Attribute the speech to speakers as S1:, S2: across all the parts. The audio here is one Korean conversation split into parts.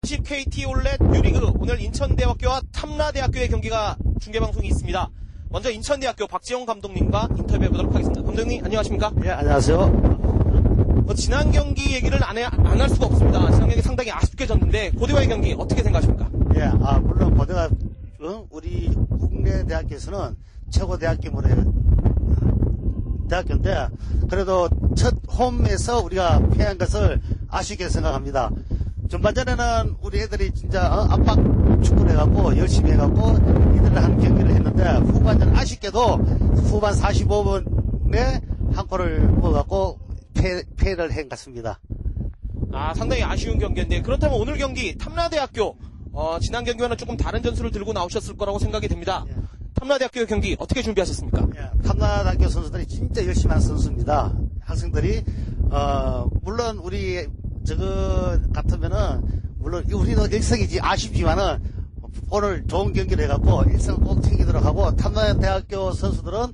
S1: KT 올렛 U리그 오늘 인천대학교와 탐라대학교의 경기가 중계방송이 있습니다. 먼저 인천대학교 박지영 감독님과 인터뷰해보도록 하겠습니다. 감독님 안녕하십니까?
S2: 예, 안녕하세요.
S1: 지난 경기 얘기를 안 할 수가 없습니다. 지난 경기 상당히 아쉽게 졌는데 고대와의 경기 어떻게 생각하십니까?
S2: 예, 물론 고대가 우리 국내 대학교에서는 최고 대학교인데 그래도 첫 홈에서 우리가 패한 것을 아쉽게 생각합니다. 전반전에는 우리 애들이 진짜 압박 축구를 해갖고 열심히 해갖고 이들을 경기를 했는데 후반전 아쉽게도 후반 45분에 한 골을 먹어갖고 패를 한 것 같습니다.
S1: 상당히 아쉬운 경기인데 그렇다면 오늘 경기 탐라대학교 지난 경기와는 조금 다른 전술을 들고 나오셨을 거라고 생각이 됩니다.
S2: 예.
S1: 탐라대학교 경기 어떻게 준비하셨습니까?
S2: 예, 탐라대학교 선수들이 진짜 열심히 하는 선수입니다. 학생들이 물론 우리 저거 같으면은 물론 우리도 일성이지 아쉽지만은 오늘 좋은 경기를 해갖고 일성을 꼭 챙기도록 하고 탐라대학교 선수들은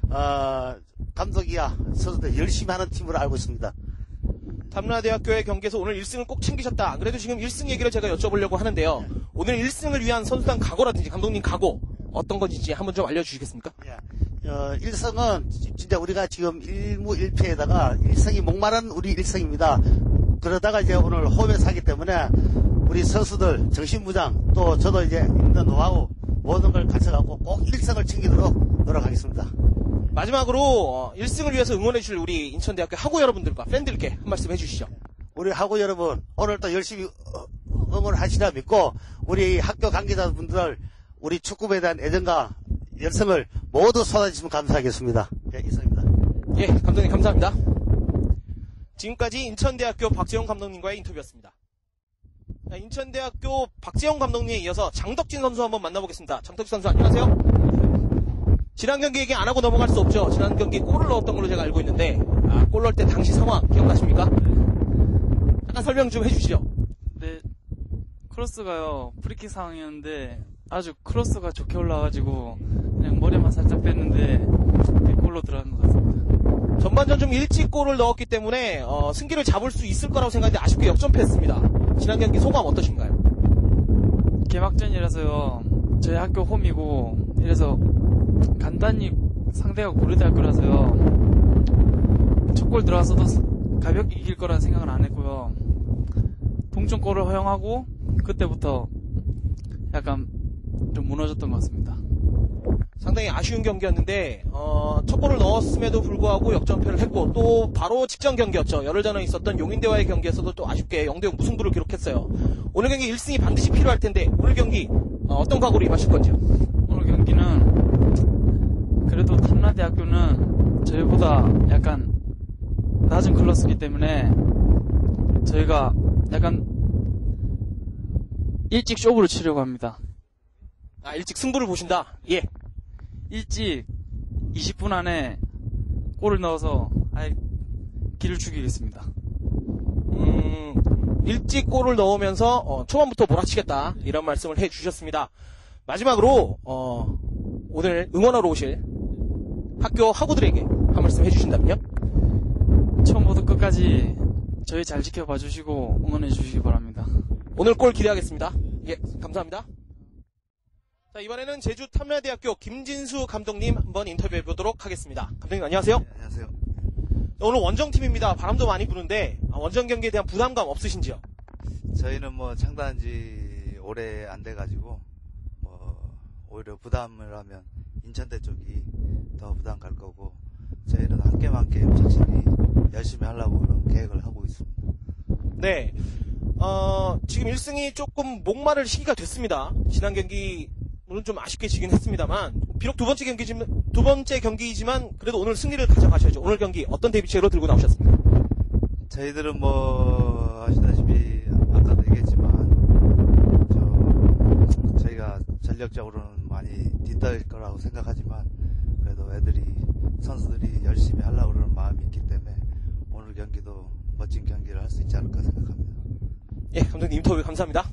S2: 감독이야 선수들 열심히 하는 팀으로 알고 있습니다.
S1: 탐라대학교의 경기에서 오늘 1승을 꼭 챙기셨다. 안 그래도 지금 1승 얘기를 제가 여쭤보려고 하는데요. 오늘 1승을 위한 선수단 각오라든지 감독님 각오 어떤 건지 한번 좀 알려주시겠습니까?
S2: 예. 1승은 진짜 우리가 지금 1무 1패에다가 1승이 목마른 우리 1승입니다. 그러다가 이제 오늘 홈에서 하기 때문에 우리 선수들 정신무장 또 저도 이제 있는 노하우 모든 걸 갖춰갖고 꼭 1승을 챙기도록 노력하겠습니다.
S1: 마지막으로 1승을 위해서 응원해주실 우리 인천대학교 학우 여러분들과 팬들께 한 말씀 해주시죠.
S2: 우리 학우 여러분 오늘 또 열심히 응원하시라 믿고 우리 학교 관계자분들 우리 축구부에 대한 애정과 열성을 모두 쏟아주시면 감사하겠습니다. 예, 이상입니다.
S1: 예, 감독님 감사합니다. 지금까지 인천대학교 박재영 감독님과의 인터뷰였습니다. 인천대학교 박재영 감독님에 이어서 장덕진 선수 한번 만나보겠습니다. 장덕진 선수 안녕하세요. 지난 경기 얘기 안 하고 넘어갈 수 없죠. 지난 경기 골을 넣었던 걸로 제가 알고 있는데 골 넣을 때 당시 상황 기억나십니까? 잠깐 설명 좀 해주시죠.
S3: 네, 크로스가요 프리킥 상황이었는데 아주 크로스가 좋게 올라와가지고 그냥 머리만 살짝 뺐는데 골로 들어간 것 같습니다.
S1: 전반전 좀 일찍 골을 넣었기 때문에 승기를 잡을 수 있을 거라고 생각했는데 아쉽게 역전패했습니다. 지난 경기 소감 어떠신가요?
S3: 개막전이라서요 저희 학교 홈이고 이래서 간단히 상대가 고려대학교라서요 첫 골 들어와서도 가볍게 이길 거라는 생각은 안 했고요. 동점골을 허용하고 그때부터 약간 좀 무너졌던 것 같습니다.
S1: 상당히 아쉬운 경기였는데 첫 골을 넣었음에도 불구하고 역전패를 했고 또 바로 직전 경기였죠. 열흘 전에 있었던 용인대와의 경기에서도 또 아쉽게 0대0 무승부를 기록했어요. 오늘 경기 1승이 반드시 필요할 텐데 오늘 경기 어떤 각오로 임하실 건지요?
S3: 오늘 경기는 그래도 탐라대학교는 저희보다 약간 낮은 클래스이기 때문에 저희가 약간 일찍 쇼부를 치려고 합니다.
S1: 일찍 승부를 보신다? 예.
S3: 일찍 20분 안에 골을 넣어서 아예 길을 죽이겠습니다.
S1: 일찍 골을 넣으면서 초반부터 몰아치겠다 이런 말씀을 해주셨습니다. 마지막으로 오늘 응원하러 오실 학교 학우들에게 한 말씀 해주신다면요?
S3: 처음부터 끝까지 저희 잘 지켜봐 주시고 응원해 주시기 바랍니다.
S1: 오늘 골 기대하겠습니다. 예, 감사합니다. 자, 이번에는 제주 탐라대학교 김진수 감독님 한번 인터뷰해 보도록 하겠습니다. 감독님 안녕하세요.
S4: 네, 안녕하세요.
S1: 오늘 원정팀입니다. 바람도 많이 부는데 원정 경기에 대한 부담감 없으신지요?
S4: 저희는 창단한 지 오래 안 돼가지고 오히려 부담을 하면 인천대 쪽이 더 부담 갈 거고 저희는 한 게임 한 게임 확실히 열심히 하려고 그런 계획을 하고 있습니다.
S1: 네. 지금 1승이 조금 목마를 시기가 됐습니다. 지난 경기 물론 좀 아쉽게 지긴 했습니다만 비록 두 번째 경기이지만 그래도 오늘 승리를 가져가셔야죠. 오늘 경기 어떤 대비책으로 들고 나오셨습니까?
S4: 저희들은 아시다시피 아까도 얘기했지만 저희가 전력적으로는 많이 뒤떨 거라고 생각하지만 그래도 선수들이 열심히 하려고 그러는 마음이 있기 때문에 오늘 경기도 멋진 경기를 할 수 있지 않을까 생각합니다.
S1: 예, 감독님 인터뷰 감사합니다.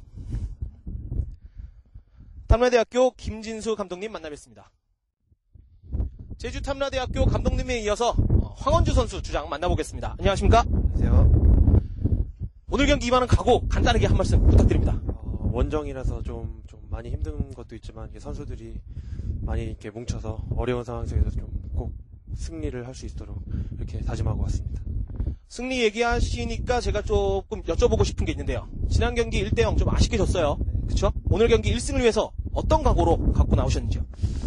S1: 탐라대학교 김진수 감독님 만나뵙습니다. 제주 탐라대학교 감독님에 이어서 황원주 선수 주장 만나보겠습니다. 안녕하십니까?
S4: 안녕하세요.
S1: 오늘 경기 임하는 각오 간단하게 한 말씀 부탁드립니다.
S5: 원정이라서 좀 많이 힘든 것도 있지만 이게 선수들이 많이 이렇게 뭉쳐서 어려운 상황 속에서 좀 꼭 승리를 할 수 있도록 이렇게 다짐하고 왔습니다.
S1: 승리 얘기하시니까 제가 조금 여쭤보고 싶은 게 있는데요. 지난 경기 1대0 좀 아쉽게 졌어요. 그쵸? 오늘 경기 1승을 위해서 어떤 각오로 갖고 나오셨는지요?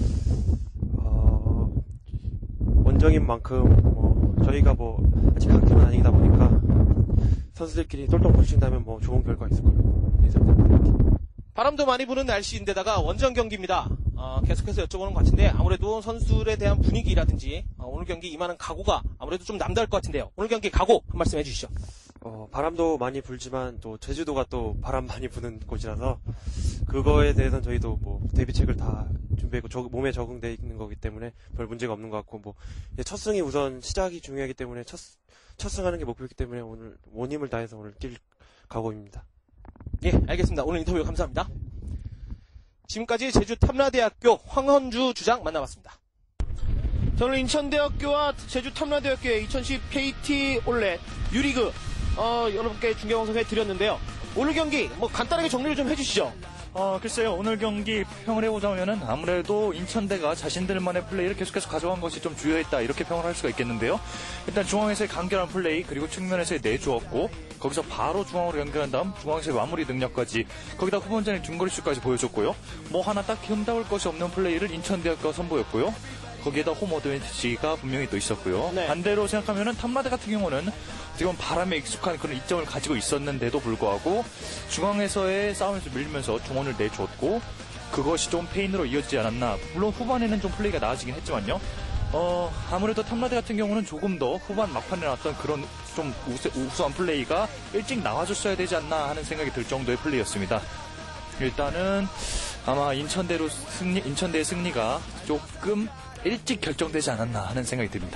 S5: 원정인 만큼 저희가 아직 강팀은 아니다 보니까 선수들끼리 똘똘 뭉친다면 좋은 결과 있을 거라고 예상됩니다.
S1: 바람도 많이 부는 날씨인데다가 원정 경기입니다. 계속해서 여쭤보는 것 같은데 아무래도 선수들에 대한 분위기라든지 오늘 경기 임하는 각오가 아무래도 좀 남다를 것 같은데요. 오늘 경기 각오 한 말씀 해주시죠.
S5: 바람도 많이 불지만 또 제주도가 또 바람 많이 부는 곳이라서 그거에 대해서는 저희도 대비책을 다 준비했고 몸에 적응되어 있는 거기 때문에 별 문제가 없는 것 같고 이제 첫 승이 우선 시작이 중요하기 때문에 첫 승하는 게 목표이기 때문에 오늘 온 힘을 다해서 오늘 뛸 각오입니다.
S1: 예, 알겠습니다. 오늘 인터뷰 감사합니다. 지금까지 제주 탐라대학교 황헌주 주장 만나봤습니다. 저는 인천대학교와 제주 탐라대학교의 2010 KT 올레 유리그 여러분께 중계방송해 드렸는데요. 오늘 경기 간단하게 정리를 좀 해주시죠.
S6: 글쎄요, 오늘 경기 평을 해보자면은 아무래도 인천대가 자신들만의 플레이를 계속해서 가져간 것이 좀 주요했다, 이렇게 평을 할 수가 있겠는데요. 일단 중앙에서의 간결한 플레이, 그리고 측면에서의 내주었고, 거기서 바로 중앙으로 연결한 다음 중앙에서의 마무리 능력까지, 거기다 후반전의 중거리슛까지 보여줬고요. 하나 딱히 흠잡을 것이 없는 플레이를 인천대학교가 선보였고요. 거기에다 홈 어드밴티지가 분명히 또 있었고요.
S1: 네.
S6: 반대로 생각하면은 탐라대 같은 경우는 지금 바람에 익숙한 그런 이점을 가지고 있었는데도 불구하고 중앙에서의 싸움에서 밀리면서 중원을 내줬고, 그것이 좀 페인으로 이어지지 않았나. 물론 후반에는 좀 플레이가 나아지긴 했지만요. 아무래도 탐라대 같은 경우는 조금 더 후반 막판에 나왔던 그런 좀 우수한 플레이가 일찍 나와줬어야 되지 않나 하는 생각이 들 정도의 플레이였습니다. 일단은 아마 인천대의 승리가 조금 일찍 결정되지 않았나 하는 생각이 듭니다.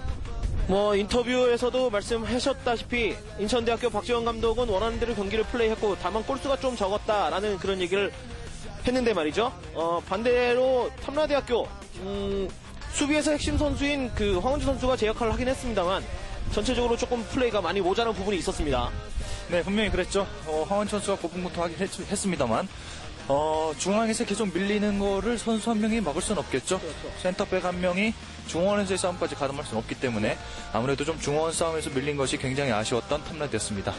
S1: 인터뷰에서도 말씀하셨다시피 인천대학교 박지원 감독은 원하는 대로 경기를 플레이했고 다만 골수가 좀 적었다라는 그런 얘기를 했는데 말이죠. 반대로 탐라대학교 수비에서 핵심 선수인 황헌주 선수가 제 역할을 하긴 했습니다만 전체적으로 조금 플레이가 많이 모자란 부분이 있었습니다.
S6: 네, 분명히 그랬죠. 황헌주 선수가 고분고통하긴 했습니다만 중앙에서 계속 밀리는 거를 선수 한 명이 막을 수는 없겠죠. 그렇죠. 센터백 한 명이 중원에서의 싸움까지 가담할 수는 없기 때문에 아무래도 좀 중원 싸움에서 밀린 것이 굉장히 아쉬웠던 탐라대였습니다.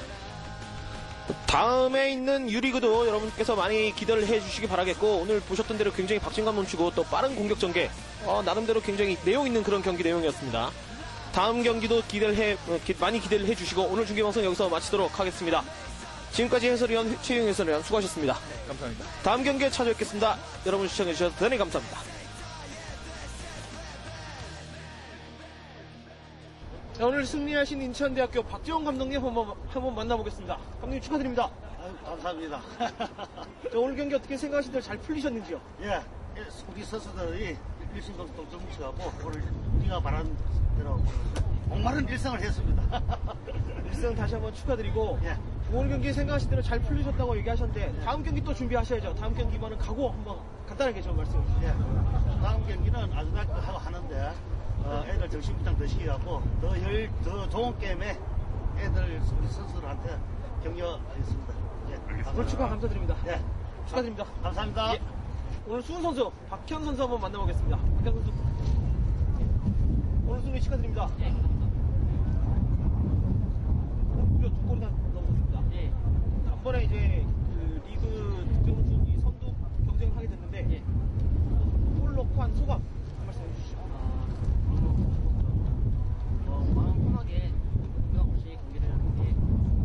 S1: 다음에 있는 유리그도 여러분께서 많이 기대를 해주시기 바라겠고, 오늘 보셨던 대로 굉장히 박진감 넘치고 또 빠른 공격 전개, 나름대로 굉장히 내용 있는 그런 경기 내용이었습니다. 다음 경기도 많이 기대를 해주시고 오늘 중계방송 여기서 마치도록 하겠습니다. 지금까지 해설위원 최용 해설위원 수고하셨습니다.
S6: 네, 감사합니다.
S1: 다음 경기에 찾아뵙겠습니다. 여러분 시청해주셔서 대단히 감사합니다. 자, 오늘 승리하신 인천대학교 박지원 감독님 한번 만나보겠습니다. 감독님 축하드립니다.
S2: 감사합니다.
S1: 자, 오늘 경기 어떻게 생각하시는지 잘 풀리셨는지요?
S2: 예, 우리 선수들이 일심동체 뭉쳐가고 오늘 우리가 바란 대로 목마른 일승을 했습니다.
S1: 1승 다시 한번 축하드리고,
S2: 예.
S1: 오늘 경기 생각하신 대로 잘 풀리셨다고 얘기하셨는데 다음 경기 또 준비하셔야죠. 다음 경기만은 각오 한번 간단하게 좀 말씀해 주시죠.
S2: 예. 다음 경기는 아주대학교하고 하는데 애들 정신부장 더 시키고 더 좋은 게임에 애들 우리 선수들한테 격려하겠습니다. 예.
S1: 오늘 축하 감사드립니다.
S2: 예.
S1: 축하드립니다.
S2: 감사합니다.
S1: 예. 오늘 수훈 선수, 박현 선수 한번 만나보겠습니다. 박현 선수, 오늘 승리 축하드립니다. 무려 2골 다 넣었습니다. 단번에 이제 리그 득점 순위 선두 경쟁을 하게 됐는데 골 넣고 한 소감 한 말씀 해주시죠.
S7: 마음 편하게 부담 없이 경기를 하는데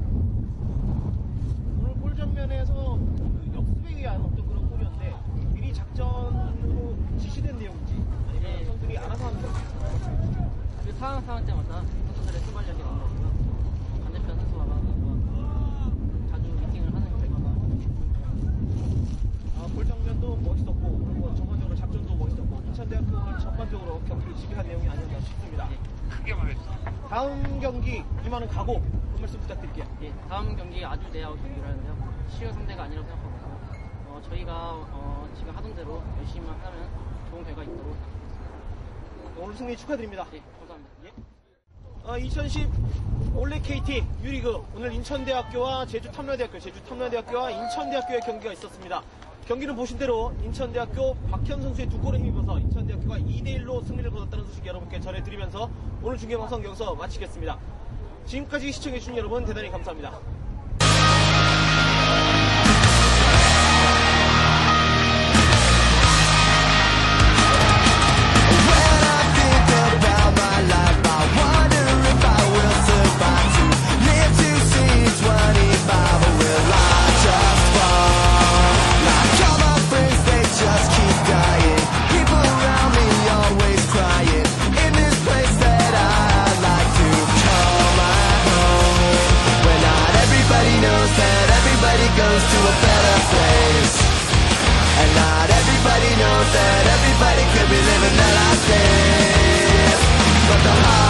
S1: 오늘 골 장면에서 역습에 의한 어떤 그런 골이었는데 미리 작전으로 지시된 내용인지 아니면 선수들이 알아서 하는 건지
S7: 그 상황 때마다 선수들의 순발력이 나온 거고요. 반대편 선수와 자주 미팅을 하는 결과가
S1: 골 장면도 멋있었고 그리고 전반적으로 작전도 멋있었고 인천대학교 오늘 전반적으로 경기를 지배한 내용이 아니었나 싶습니다. 크게 말해주세요. 다음 경기 임하는 각오 한 말씀 부탁드릴게요.
S7: 다음 경기 아주대하고 경기를 하는데요. 쉬운 상대가 아니라고 생각하고 저희가 지금 하던 대로 열심히만 하면 좋은 결과 있도록 생각합니다.
S1: 오늘 승리 축하드립니다.
S7: 감사합니다.
S1: 2010 올레 KT 유리그 오늘 인천대학교와 제주탐라대학교와 인천대학교의 경기가 있었습니다. 경기는 보신 대로 인천대학교 박현 선수의 두 골에 힘입어서 인천대학교가 2대1로 승리를 거뒀다는 소식 여러분께 전해드리면서 오늘 중계방송 여기서 마치겠습니다. 지금까지 시청해주신 여러분 대단히 감사합니다.
S8: Goes to a better place, and not everybody knows that everybody could be living their life days, but the heart